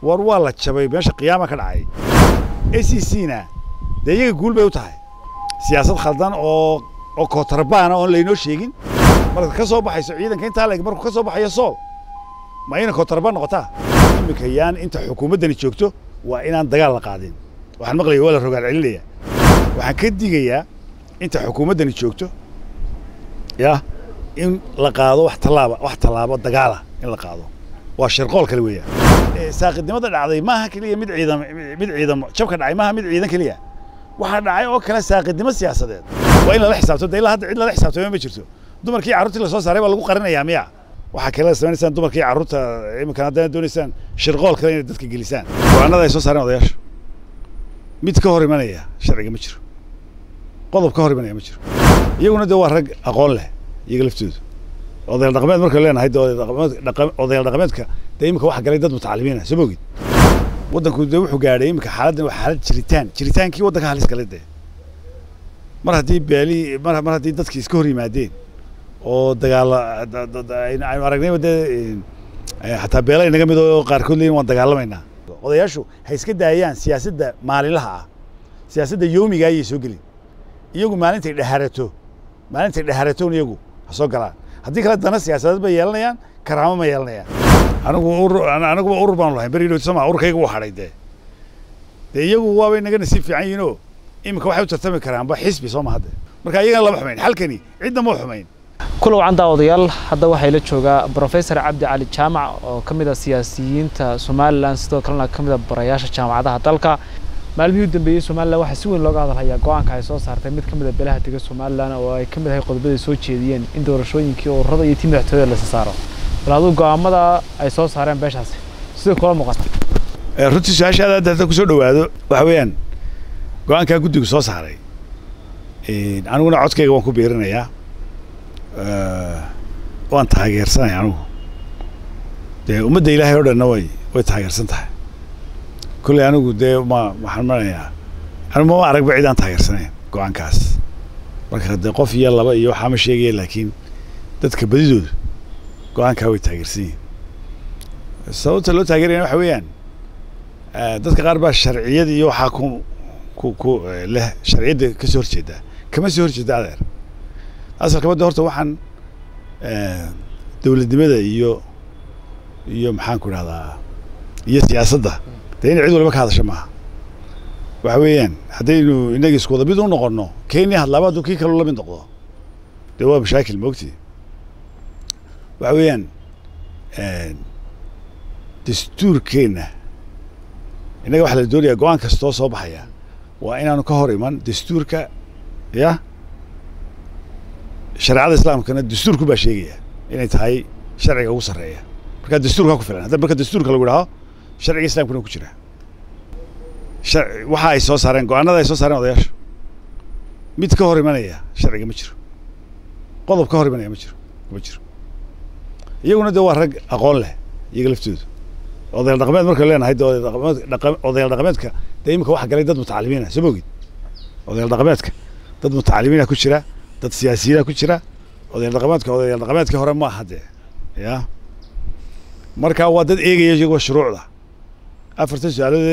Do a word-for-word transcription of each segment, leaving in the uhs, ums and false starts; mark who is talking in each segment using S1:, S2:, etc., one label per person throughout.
S1: war waa la jabay meesha qiyaama ka dhacay A C C na de iyaga guul bay u tahay siyaasad khaldan oo oo kootarbaana oo leeyno sheegin marka ka soo baxayso ciidanka inta leeg marka ka soo baxayo sool ma ayna kootarba noqotaa imika yaan inta xukuumadani joogto waa inaan dagaal la qaadin waxaan maqlay wala rogaal celinaya waxaan ka digayaa inta xukuumadani joogto ya in la qaado wax talaaba wax talaaba dagaal ah in la qaado waa shirqool kale weeyaan saaqidnimada dhacday maaha kaliya mid ciidan mid ciidan jabka dhacay maaha mid ciidan kaliya waxa dhacay oo kale saaqidnimo siyaasadeed waa in la xisaabto ilaa hadda cid la xisaabtamo ma jirto dumarkii carruurtii la soo saaray baa lagu qarinayaa miya waxa kale sameynaysan dumarkii carruurta imika hadda doonaysaan shirqool kale inay dadka gelisaan go'aanada ay soo saareen odayaasha mid ka hor imanaya sharciga ma jiro qodob ka hor imanaya ma jiro iyaguna de waa rag aqoon leh iyaga laftoodu odayaal dhaqameed marka leenahay odayaal dhaqameedka de imika waxa galay dad mutacalimiin ah soo moogid waddanku de wuxuu gaadhay imika xaaladdan waa xaalad jiritaan jiritaankii waddanka halis galay de mar haddii beeli mar mar haddii dadkii iska hor yimaadeen oo dagaala aynu aragnayba de xataa beela inaga mid oo qaarkood leeyihin waan dagaalamaynaa odayaashu ha iska daayaan siyaasadda maalinlaha ah siyaasadda yoomiga ayay soo gelin iyagu maalintay dhaharato maalintay dhaharatoon iyagu ha soo galaan haddii kale dana siyaasadeed bay yeelanayaan karaamo ma yeelanayaan anigu aniguba urur baanu lahayn beri dhowt sama ururkayga wuu hadhay dee dee iyagu waabay naga nasiib fiican yihiin oo imika waxay u tartami karaanba xisbi soo ma hadde marka iyagana lama xumayn halkani cidna ma xumayn
S2: كل وعند odayaal hadda waxay la joogaa Professor Cabdi Cali Jaamac oo kamid ah siyaasiyiinta Soomaaliland sidoo kalena kamid ah barayaasha jaamacadaha dalka maalmihii dambeeyay Soomaaliland waxa si weyn looga hadlayaa go'aanka ay soo saartay mid kamid ah beelaha deegaanka Soomaaliland oo ay kamid ah qodobada soo jeediyeen in doorashooyinkii oo ururada iyo tiimadaxtooyada la saaro walaalo go'aamada ay soo saareen beeshaasi sidoo kale muuqata
S1: ee runtii su'aashaada hadda ku soo dhawaado waxa weeyaan go'aanka guddiga soo saaray ee aniguna codkayga waan ku beerinayaa waan taageersanay anigu dee ummadda ilaahay oo dhanna way way taageersan tahay kulley anigu dee ma waxaan marayaa anigu ma aragba cid aan taageersanayn go'aankaas marka dee qof iyo laba iyo waxaa ma sheegaya laakiin dadka badidooda go'aankaa way taageersan yihiin sababta loo taageerayana waxa weeyaan dadka qaar baa sharciyada iyo waxaa ku ku ku leh sharciyada ka soo horjeeda kama soo horjeeda adeer asalka wadda horta waxaan dawladnimada iyo iyo maxaan ku rahdaa iyo siyaasadda dee in cid walba ka hadasho maaha waxa weeyaan haddaynu innaga isku wada mid u noqonno kenya hadlaaba hadduu kii kaloo la mid noqdo dee waa mashaakil moogti waxa weeyaan dastuurkeenna innaga waxaa la doonayaa go'aan kastoo soo baxaya waa inaanu ka hor iman dastuurka ya shareecada islaamkana dastuurku baa sheegaya inay tahay sharciga ugu sarreeya marka dastuurka ku filan hadda marka dastuurka lagu yidhaaho sharciga islaamkuna ku jira waxa ay soo saareen go'aanada ay soo saareen odayaashu mid ka hor imanaya sharciga ma jiro qodob ka hor imanaya ma jiro ma jiro iyaguna de waa rag aqoon leh iyaga laftoodu odayaal dhaqameed marka leenahay odayaal dhaqameedka dee imika waxa galay dad mutacalimiin ah soo moogid odayaal dhaqameedka dad mutacalimiin ah ku jira dad siyaasiyiin ku jira odayaal dhaqameedka odayaal dhaqameedka hore ma aha dee ya marka waa dad eegaya iyagoo shuruucda afarta su'aalood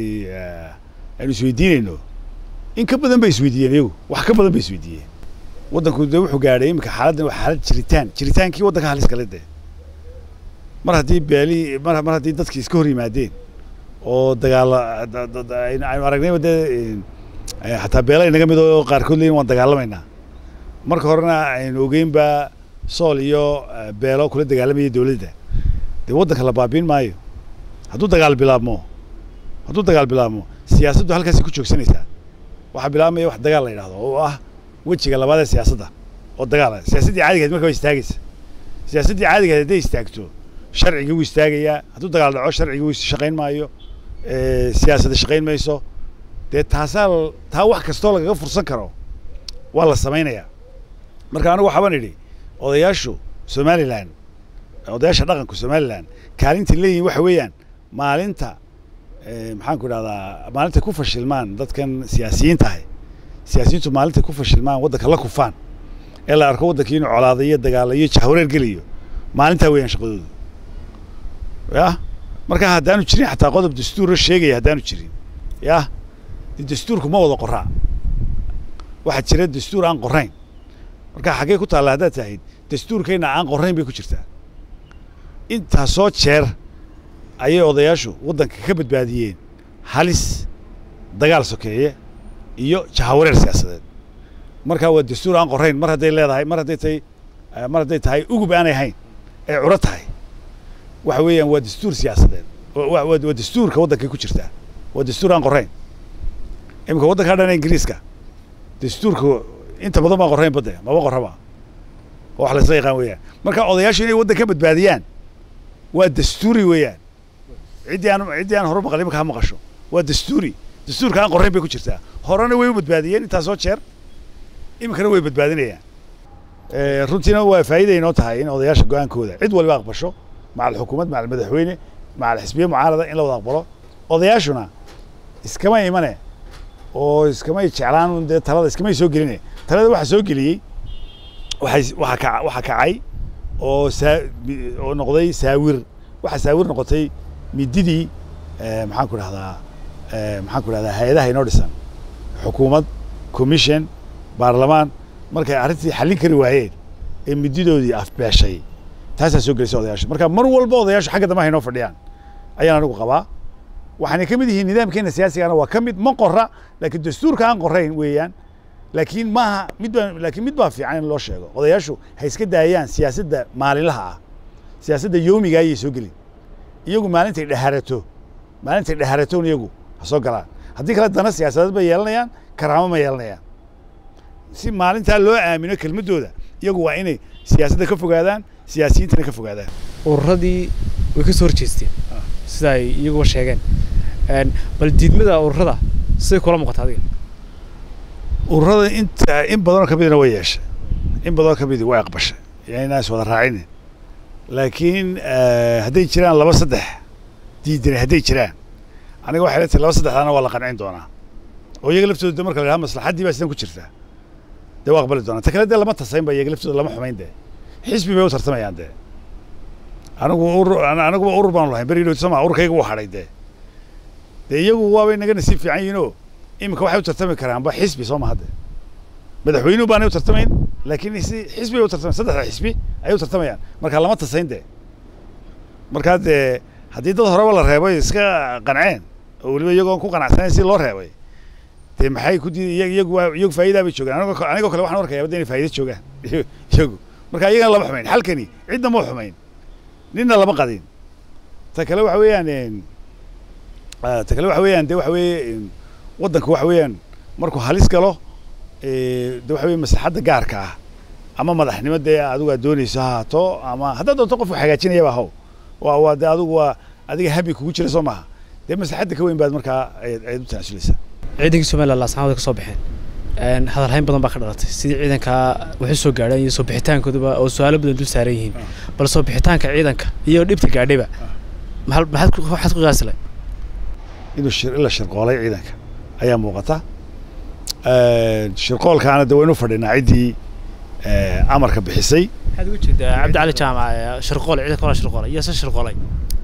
S1: aynu isweydiinayno in ka badan bay isweydiiyeen iyagu wax ka badan bay isweydiiyeen waddanku de wuxuu gaadhay imika xaaladdan waa xaalad jiritaan jiritaankii waddanka halis galay dee mar haddii beeli mar mar haddii dadkii iska hor yimaadeen oo dagaala aynu aragnayba dee xataa beela inaga mid oo qaarkood leeyihin waan dagaalamaynaa marka horena aynu ogeynba sool iyo beelo kula dagaalamaya dawladda dee waddanka la baabiin maayo hadduu dagaal bilaabmo hadduu dagaal bilaabmo siyaasaddu halkaasi ku joogsanaysaa waxaa bilaabmaya wax dagaal la yidhaahdo oo ah wejiga labaad ee siyaasadda oo dagaal ah siyaasaddii caadigeed marka way istaagaysa siyaasaddii caadigeed hadday istaagto sharcigii wuu istaagayaa hadduu dagaal dhaco sharcigii wuu shaqayn maayo siyaasadda shaqayn mayso dee taasaa taa wax kastoo lagaga fursan karo waa la samaynayaa marka anigu waxaan idhi odayaashu Somaliland odayaasha dhaqanka Somaliland kaalinta leeyihiin waxa weeyaan maalinta maxaan ku dhahdaa maalinta ku fashilmaan dadkan siyaasiyiinta ah siyaasiyiintu maalinta ku fashilmaan waddanka la kufaan ee la arko waddankii inuu colaadayo dagaalayo jahwareer geliyo maalinta weeyaan shaqadoodu ya marka haddaanu jirin xataa qodob dastuur sheegaya haddaanu jirin yaa dastuurku ma wada qoraa waxa jira dastuur aan qorayn marka xagee ku taala haddaad tahay dastuurkeena aan qorayn bay ku jirtaa inta soo jeer ayay odayaashu waddanka ka badbaadiyeen halis dagaal sokeeye iyo jahawareer siyaasadeed marka waa dastuur aan qorayn mar hadday leedahay mar hadday tahay mar hadday tahay ugub aanay hayn ee curo tahay waxa weeyaan waa dastuur siyaasadeed waa dastuurka waddanka ku jirtaa waa dastuur aan qorayn imika waddanka dhan ingiriiska dastuurka inta badan baa qorayn badda maba qoraba wax la isla yaqaan weeyaan marka odayaashu inay waddanka ka badbaadiyaan waa dastuuri weeyaan ciddii aan ciddii aan hore maqlin markaa maqasho waa dastuuri dastuurka aan qorayn bay ku jirtaa horena way u badbaadiyeen intaas soo jeer iminkana way badbaadinayaan runtiina waa faa'iido inoo tahay in odayaasha go'aankooda cid walba aqbasho macal xukuumad macal madaxweyne macal xisbiye mucaarada in la wada aqbalo odayaashuna iskama imane oo iskamay jeclaan dee talada iskamay soo geline talada waxa soo geliyey waxay waxa ka waxa kacay oo saa oo noqday saawir waxa saawir noqotay mididii maxaan ku dhahdaa maxaan ku dhahdaa hay'adaha inoo dhisan xukuumad commission baarlamaan markay arrintii xallin kari waayeen ee mididoodii afbeeshay taasaa soo gelisay odayaasha marka mar walba odayaashu xagga dambe haynoo fadhiyaan ayaan anigu qabaa waxaanay ka mid yihiin nidaamkeena siyaasigana waa ka mid ma qorra laakiin dastuurka aan qorayn weeyaan laakiin maaha mid baa laakiin mid baa fiican in loo sheego odayaashu ha iska daayaan siyaasadda maalinlaha ah siyaasadda yoomiga ayay soo gelin iyagu maalintay dhaharato maalintay dhaharatoon iyagu ha soo galaan haddii kale dana siyaasadeed bay yeelanayaan karaamo ma yeelanayaan si maalintaa loo aamino kelmaddooda iyagu waa inay siyaasadda ka fogaadaan siyaasiyiintana ka fogaadaan
S2: ururadii way ka soo horjeesteen sida ay iyaguba sheegeen bal diidmada ururada siday kula muuqata adiga
S1: ururada inta in badanoo ka midna way yeeshay in badanoo ka midii way aqbashay yani inaan is wada raacinin laakiin hadday jiraan laba saddex diidan hadday jiraan aniga waxay leetahay laba saddexdaana waa la qancin doonaa oo iyaga laftooda marka la yidhaha maslaxaddii baa sidan ku jirtaa dee waa aqbali doonaa ta kale dee lama tasayn ba iyaga laftooda lama xumayn dee xisbi bay u tartamayaan dee anigu urur aniguba urur baanu lahayn beri dhowt sama ururkayga wuu hadhay dee dee iyagu waabay naga nasiib fiican yihiinoo iminka waxay u tartami karaanba xisbi soo maha dee madaxweynuhu baanay u tartamayn laakiin si xisbi bay u tartamayan saddexda xisbi ayay u tartamayaan marka lama tasayn dee markaa dee haddii dad horeba la reebay iska qanceen oo weliba iyagoon ku qanacsanayn si loo reebay dee maxay ku diiday iyagu waa iyagu faa'iidaa bay joogaan anigoo anigoo kale waxaan arkayaa wadda inay faa'iido joogaan iyagu marka iyagana lama xumayn halkani cidna ma xumayn ninna lama qadin ta kale waxa weeyaan ta kale waxa weeyaan dee waxa weeye waddanka waxa weeyaan markuu halis galo dee waxa weeye maslaxadda gaarka ah ama madaxnimo dee adigu aad doonayso ha haato ama haddaad doonto qofku hagaajinayaba haw waa waa dee adigu waa adiga habi kugu jira soo maaha dee maslaxadda ka weyn baad markaa ayaad u tanaasuleysaa
S2: ciidankii Soomaaliya laasnaaday ka soo baxeen hadalhayn badan baa ka dhalatay sidii ciidanka waxay soo gaadheen iyo soo bixitaankooda oo su'aalo badan dul saaran yihiin bal soo bixitaanka ciidanka iyo dhibta gaadhayba maxal maxaad ku waxaad ku qaasilay
S1: inuu shir ila shirqoolay ciidanka ayaa muuqata shirqoolkaana dee waynu fadhinaa ciddii amarka bixisay
S2: maxaad ugu jeedaa Cabdi Cali Jaamac shirqool ciidanka wala shirqoolay iyo sa shirqoolay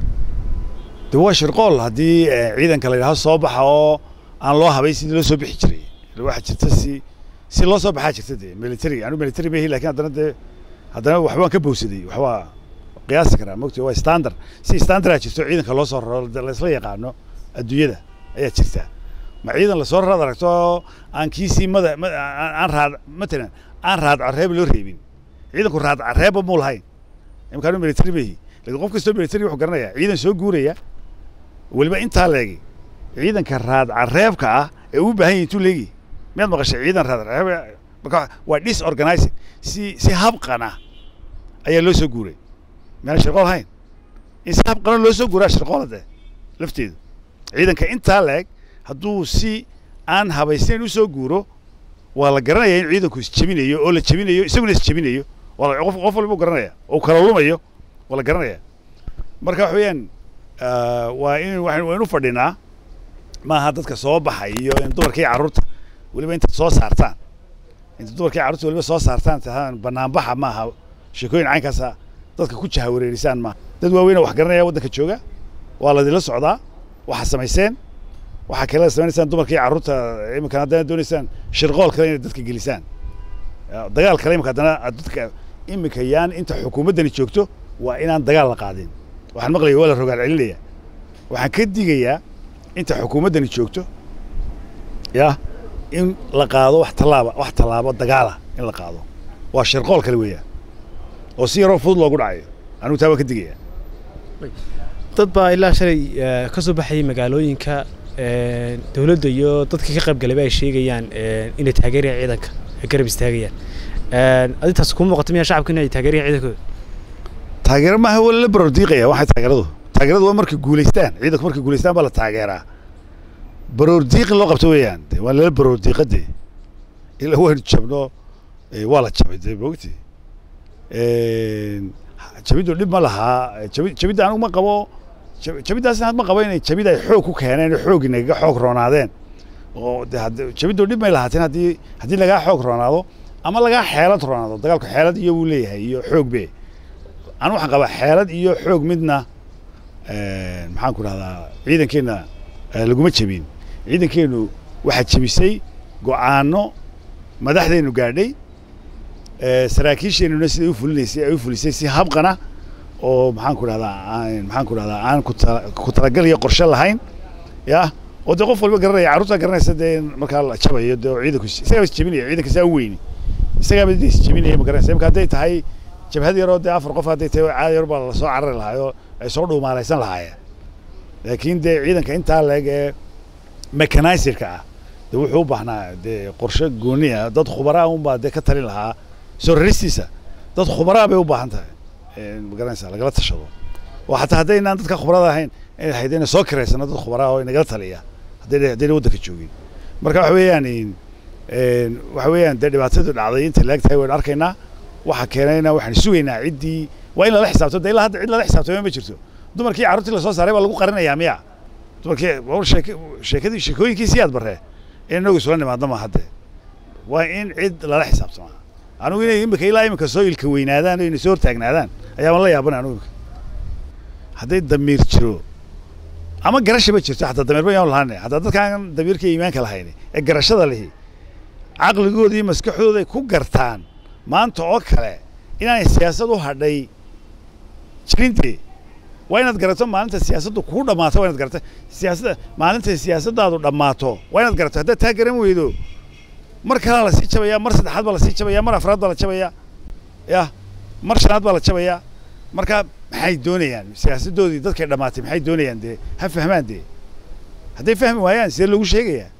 S1: dee waa shirqool haddii ciidanka la yidhaahdo soo baxa oo aan loo habay sidii loo soo bixi jiray waxa jirta si si loo soo baxaa jirta dee military anu military ma laakiin haddana dee haddana waxbaan ka bowsaday waxbaa qiyaasi karaa mogtay waa standard si standard ah jirto ciidanka loo soo raro la isla yaqaano adduunyada ayaa jirta ma ciidan la soo raro aragto aan kiisii mada aan raad matalan aan raad careeb loo reebin ciidanku raad careeb ma lahayn imkaanu military ma laakiin qof kastoo military wuxuu garanayaa ciidan soo guuraya waliba intaa leegi ciidanka raad careebka ah ee u baahan yihiin leegi miyaad maqashay ciidan raad careeb marka waa disorganizing si si habqana ayaa loo soo guuray meel shirqool hayn in si habqana loo soo guuraa shirqoolada lafteedu ciidanka intaa leeg hadduu si aan habaysnayn u soo guuro waa la garanayaa in ciidanku is jebinayo oo la jebinayo isaguna is jebinayo waa qof qof walba u garanaya oo kala lumayo waa la garanayaa marka wax weeyaan waa in waxaynu fadhinaa maaha dadka soo baxay iyo in dumarkii carruurta weliba intaad soo saartaan inta dumarkii carruurta weliba soo saartaan tahaan banaanbaxa maaha sheekooyin caynkaasa dadka ku jaha wareerisaan maaha dad waaweyn oo wax garanaya waddanka jooga والله دي لسه عضا وحسميسين وحكلا سميسان دمر كي عروت يمكن هذا دونيسان شرغول كلين دتك جلسان دجال كلام كذا دتك يمكن يان أنت حكومة دني شوكتو وإن دجال قاعدين وحن مغلي ولا رجال عليا وحن كدي جيا أنت حكومة دني شوكتو يا إن لقاضو واحتلابا واحتلابا دجالة إن لقاضو وشرغول كلوية وسيروا فضل وقول عاي أنا متابع كدي جيا
S3: dad baa ilaa shalay ka soo baxay magaalooyinka ee dawladda iyo dadka ka qayb galay ay sheegayaan inay taageerayaan ciidanka ay garab istaagayaan ee adintaas ku muuqato miyaa shacabku inay taageerayaan ciidankooda
S1: taageero ma aha wala baroordiiqaya waxa taageeradu taageeradu waa markay guuleystaan ciidanku markay guuleystaan baa la taageeraa baroordiiq loo qabto weeyaan waa la baroordiiqade ilaa waan jabno waa la jabay boogti ee jabidu dhib ma laha jabida anigu ma qabo jabidaasna had ma qabo inay jabida ay xoog ku keeneen xoog inaga xoog roonaadeen oo jabidu dhib ma lahaateen hadii hadii laga xoog roonaado ama laga xeelad roonaado dagaalku xeelad iyo uu leeyahay iyo xoog be anu waxaan qabaa xeelad iyo xoog midna ee maxaan ku rahdaa ciidankeena laguma jabin ciidankeenu waxa jabisay go'aano madaxdeenu gaadhay saraakiisheenuna sida u fulineysay ay u fulisay si habqana oo maxaan ku rahdaa aan maxaan ku rahdaa aan ku talagal iyo qorshe lahayn ya oo de qof walba garanaya caruurta garanaysa de marka la jabayo de ciidanku isaga is jabinaya ciidanka saa weyn isaga ba is jabinaya ma garanaysa marka haday tahay jabhad yar oo de afar qof haday tahay caadi yar baa la soo carari lahayo ay soo dhuumaalaysan lahaayeen laakiin de ciidanka inta leeg ee mechanizerka ah de wuxuu u baahnaa de qorshe gooni ah dad khubara ah baa de ka talin lahaa soo raristiisa dad khubara bay u baahan tahay ee magaranaysa lagala tashado oo xataa haddaynan dadka khubarada ahayn inay haydeen soo kireysana dad khubara oo inaga taliya hadday hadday waddanka joogin marka waxa weeyaan ee waxa weeyaan de dhibaatadu dhacday inta laagtahay waan arkaynaa waxa keenayna waxaan sugaynaa ciddii waa in la xisaabto de ilaa hadda cid la xisaabtamo ma jirto dumarkii carruurtii la soo saaray baa lagu qarinayaa miya dumarkii war sheekadii sheekooyinkiisii aad barree inagu soo nimaadna ma hadde waa in cid lala xisaabtamo anigu inay imika ilaa imika soo ilka weynaadaan inay soo hortaagnaadaan ayaa la yaabanay anigu hadday damiir jiro ama garasho ba jirto xataa damiir ba yaan lahayn hadaa dadkaan damiirka iimaanka lahayn ee garashada lihi caqligooda iyo maskaxdooda ku gartaan maanta oo kale inay siyaasad u hadhay jirintee waa inaad garato maalinta siyaasaddu ku dhamaato waa inaad garato siyaasadda maalinta siyaasaddaadu dhamaato waa inaad garato haddaad taa garan weydo mar kale la sii jabaya mar saddexaad baa la sii jabaya mar afraad baa la jabaya ya mar shanaad baa la jabaya marka maxay doonayaan siyaasaddoodii dadkay dhamaatay maxay doonayaan dee ha fahmaan dee hadday fahmi waayaan sidee loogu sheegayaa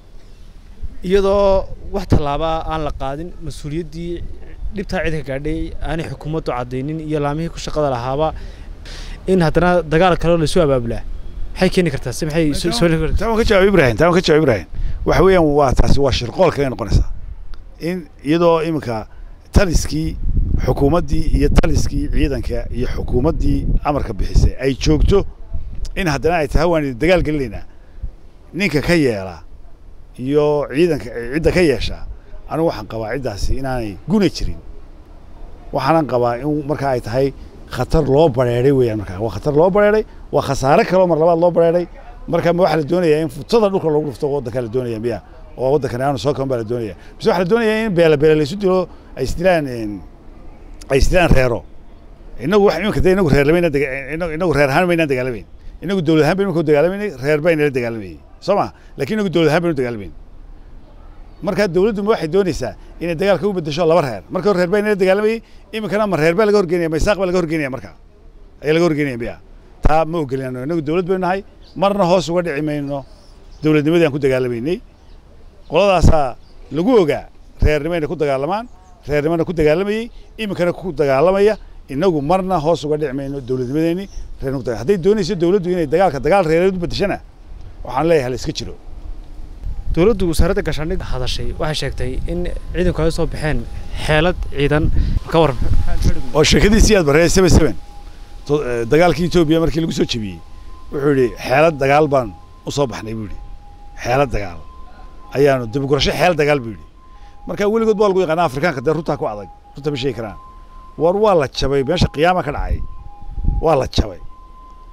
S3: iyadoo wax tallaaba aan la qaadin mas-uuliyaddii dhibtaa ciidanka gaadhay aanay xukuumaddu caddaynin iyo laamihii ku shaqada lahaaba in haddana dagaal kale la soo abaabulaa maxay keeni kartaa si maxay soo
S1: taa ka jawaab Ibrahim taa ka jawaab Ibrahim waxa weeyaan waa taasi waa shirqool kale noqonaysa in iyadoo iminka taliskii xukuumaddii iyo taliskii ciidanka iyo xukuumaddii amarka bixisay ay joogto in haddana ay tahay waan dagaal galinayna ninka ka yeela iyo ciidanka cidda ka yeesha anigu waxaan qabaa ciddaasi inaanay guna jirin waxaan qabaa in marka ay tahay khatar loo bareeray weeyaan marka waa khatar loo bareeray waa khasaare kale mar labaad loo bareeray marka ma waxa la doonayaa in futada dhulka lagu dhufto waddanka la doonaya miya oo waddankan aanu soo kan baa la doonaya bas waxa la doonayaa in beela beela la isu dilo ay isdilaan ay isdilaan reero inagu wax iminka de inagu reer lamayna inagu reer ahaan maynaan dagaalameyn inagu dawlad ahaan baynu ku dagaalameynay reer bayna la dagaalamayay soo ma laakiin inagu dawlad ahaan baynu dagaalameyn marka dawladdu ma waxay doonaysaa inay dagaalka u bedesho laba reer marka reer bayna la dagaalamayay iminkana ma reer baa laga horgeynaya ma isaaq baa laga horgeynaya marka ay laga horgeynaya biya taa ma ogolayno inagu dawlad baynu nahay marna hoos uga dhici mayno dawladnimadii aan ku dagaalameynay qoladaasa lagu ogaa reernimayna ku dagaalamaan reernimana ku dagaalamayay iminkana ku dagaalamaya inagu marna hoos uga dhici mayno dawladnimadeeni reernu ku hadday doonayso dawladdu inay dagaalka dagaal reereed u bedeshana waxaan leeyahay la iska jiro
S3: dawladdu wasaaradda gaashaandhigga hadashay waxay sheegtay in ciidanku ay soo baxeen xeelad ciidan ka waran
S1: oo sheekadiisii aad baree seven seven dagaalkii Itoobiya markii lagu soo jabiyay wuxuu yiri xeelad dagaal baan u soo baxnay buu yiri xeelad dagaal ayaanu dib u gurashay xeel dagaal buu yiri marka weligood baa lagu yaqaan Afrikaanka dad runta ku adag runta ma sheegi karaan war waa la jabay meesha qiyaama ka dhacay waa la jabay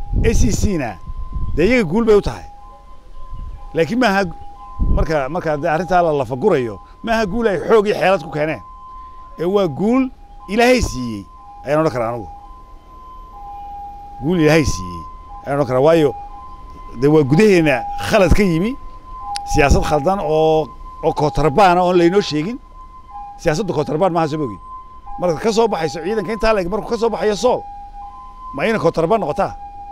S1: S C C na dee iyaga guul bay u tahay laakiin maaha marka marka dee arrintaa la lafagurayo maaha guul ay xoog iyo xeelad ku keeneen ee waa guul ilaahay siiyey ayaan odhan karaa anigu guul ilaahay siiyey ayaan odhan karaa waayo dee waa gudaheena khalad ka yimi siyaasad khaldan oo oo kootarbaana oon laynoo sheegin siyaasadda kootrabaan maaha soo moogid marka ka soo baxayso ciidanka intaa leeg markuu ka soo baxayo sool ma ayna kootrabaan noqotaa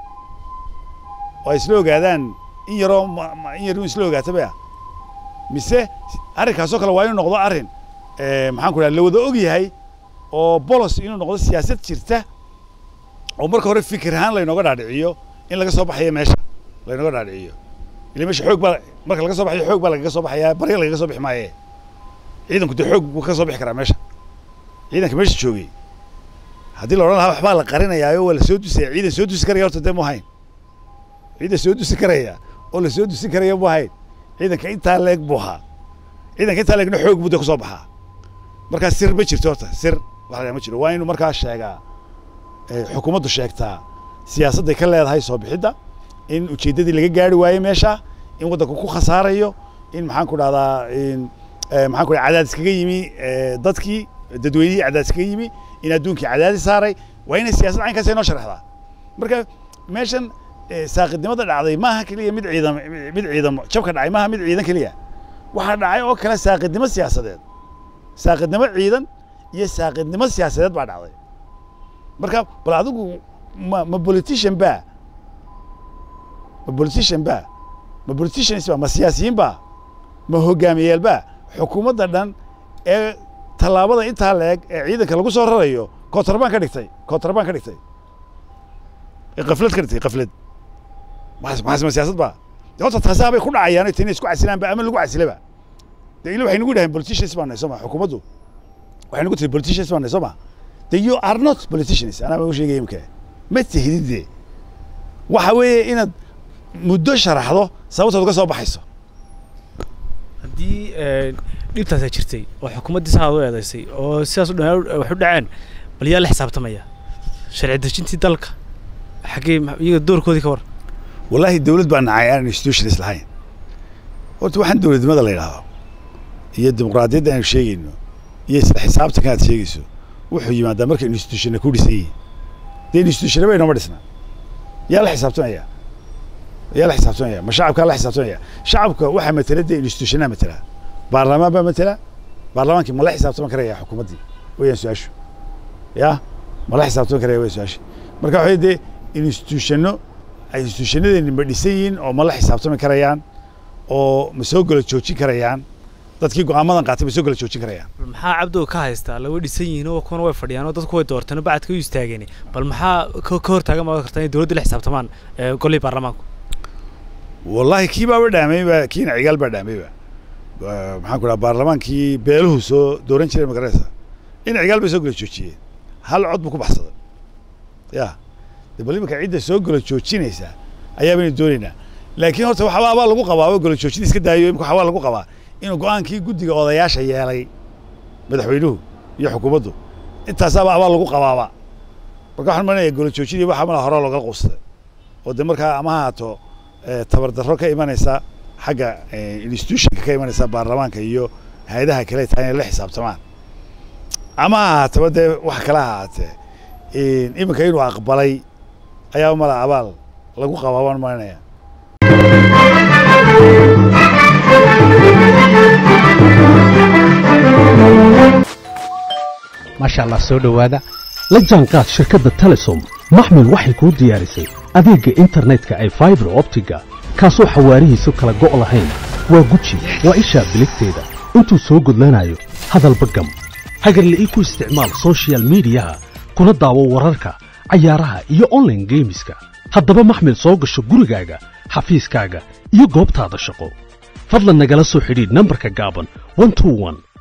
S1: oo ay isla ogaadaan in yaroo in yaroo isla ogaataba mise arrinkaasoo kale waa inuu noqdo arrin maxaan ku dhaha la wada og yahay oo bolos inuu noqdo siyaasad jirta oo marka hore fikir ahaan laynooga dhaadhiciyo in laga soo baxayo meesha laynooga dhaadhiciyo ilaa meesha xoog baa marka laga soo baxayo xoog baa lagaga soo baxayaa barya lagaga soo bixi maaye ciidanku dee xoog buu ka soo bixi karaa meesha ciidanka meesha joogay haddii la odhan lahaa waxbaa la qarinayaayo waa la soo dusaya ciidan soo dusi karaya horta dee mu ahayn ciidan soo dusi karaya oo la soo dusi karaya mu ahayn ciidanka intaa leeg buu ahaa ciidanka intaa leegna xoog buu dee kusoo baxaa markaa sir ma jirto horta sir wax la ma jiro waa inuu markaa sheegaa xukuumaddu sheegtaa siyaasadday ka leedahay soo bixidda in ujeeddadii laga gaari waayo meesha in waddanku ku khasaarayo in maxaan ku dhahdaa in maxaan ku dhaha cadaadis kaga yimi dadkii dadweynihii cadaadis kaga yimi in adduunkii cadaadis saaray waa inay siyaasad caynkaas inoo sharaxdaa marka meeshan saaqidnimada dhacday maaha keliya mid ciidan mid ciidan jabka dhacay maaha mid ciidan keliya waxaa dhacay oo kale saaqidnimo siyaasadeed saaqidnimo ciidan iyo saaqidnimo siyaasadeed baa dhacday marka bal adigu ma ma politician ba ma politician ba ma politicians ba ma siyaasiyiin ba ma hogaamiyayaal ba xukuumadda dhan ee tallaabada intaa leeg ee ciidanka lagu soo rarayo kootrabaan ka dhigtay kootrabaan ka dhigtay ee qaflad ka dhigtay qaflad maxas maxas ma siyaasad ba horta taasaa bay ku dhacayaan inay isku casilaan ba ama lagu casilaba dee ila waxay nagu dhahayn politicians baan nahay Soomaa xukuumaddu waxay nagu tahay politicians baan nahay Soomaa they you are not politicians ana ma sheegay imka ma tihidide waxa weeye inaad muddo sharaxdo sababta uga soo baxayso
S3: haddii dhibtaas ay jirtay oo xukuumaddii saad u eedaysay oo sidaas u dhan wax u dhaceen bal yaa la xisaabtamaya sharci dejintii dalka xagee iyaga doorkoodii ka war
S1: wallahi dawlad baa nacay aan institutions lahayn horta waxaan dawladnimada la yidhaahdo iyo dimuqraadiyadda aan sheegayno iyo isla xisaabtanka aad sheegayso wuxuu yimaadaa marka institutionna ku dhisan yihiin dee institutionna bay nooma dhisna yaa la xisaabtamaya yaa la xisaabtamaya ma shacabkaa la xisaabtamaya shacabka waxaa matela dee institutionnaa matela baarlamaan baa matela baarlamaankii ma la xisaabtaman karaya xukuumaddii wayaan su-aashu ya ma la xisaabtaman karaya wayaan su-aashu marka waxay dee institutionno ay institutionnadeeni ma dhisan yihiin oo ma la xisaabtami karayaan oo ma soo gala joojin karayaan dadkii go'aamadan qaatay ma soo gala joojin karayaan
S3: maxaa cabdow ka haystaa lawa dhisan yihiin oo kuna way fadhiyaan oo dadku way doorteen oo bacadka u istaageen bal maxaa ka hortaagan ma kartaa in dawladda la xisaabtamaan golay baarlamaanku
S1: wallahi kii baa dhaamay ba kiina cigaal baa dhaamay ba maxaan ku dhaha baarlamaankii beeluhu soo dooran jiray magaraysa in cigaal bay soo gala joojiyeen hal cod buu ku baxsaday ya de bal iminka cidda soo gala joojinaysa ayaa baynu doonaynaa laakiin horta waxba abaa lagu qabaa oo gala joojin iska daayo imika waxbaa lagu qabaa inuu go'aankii guddiga odayaasha yeelay madaxweynuhu iyo xukuumaddu intaasaaba abaa lagu qabaaba marka waxaan maranaya gala joojinii waxa mala hore looga quustay oo de markaa ama haato tabardarro ka imanaysa xagga institutionka ka imanaysa baarlamaanka iyo hay-adaha kale tahay inay la xisaabtamaan ama haataba dee wax kala ahaatee iminka inuu aqbalay ayaa mala abaal lagu qabaa waan maranaya
S4: maasha allah soo dhowaada la jaanqaad shirkadda telesom maxmil waxay kuu diyaarisay adeegga internetka ay fiber optiga kaasoo xawaarihiisu kala go' lahayn waa guji waa ishaa biligteeda intuu soo gudlanayo hadalba gam hagarle ii ku isticmaal social midiyaha kuna daawo wararka cayaaraha iyo online geemiska haddaba maxmil soo gasho gurigaaga xafiiskaaga iyo goobtaada shaqo fadlan nagala soo xidhiidh nambarka gaaban one two one